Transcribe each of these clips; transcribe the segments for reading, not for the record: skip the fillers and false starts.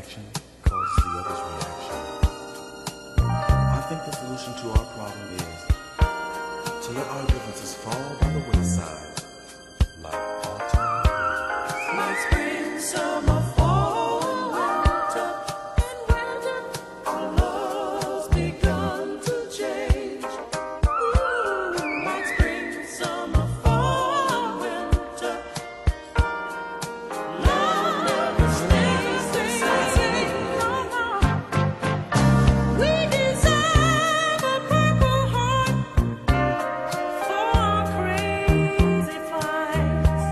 action causes the other's reaction. I think the solution to our problem is to let our differences fall by the wayside, like autumn leaves. Like spring, summer, fall, winter, and winter, our love's begun to change. Ooh, like spring, summer, fall, winter, love never stays the same. We deserve a purple heart for our crazy flights.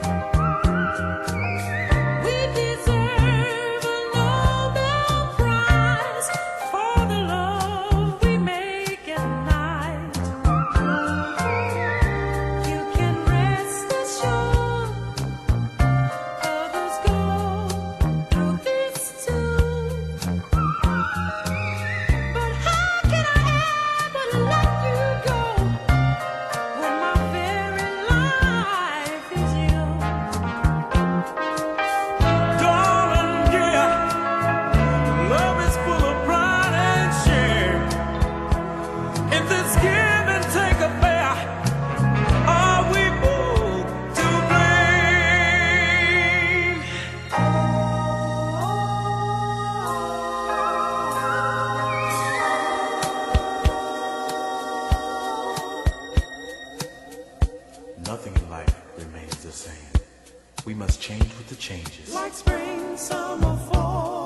We deserve a Nobel Prize for the love we make at night. You can rest assured others go through this too. But how can I ever let you go when my very life is you? Darling, yeah, love is full of pride and shame. In this give and take affair, are we both to blame? Nothing in life remains the same. We must change with the changes. Like spring, summer, fall,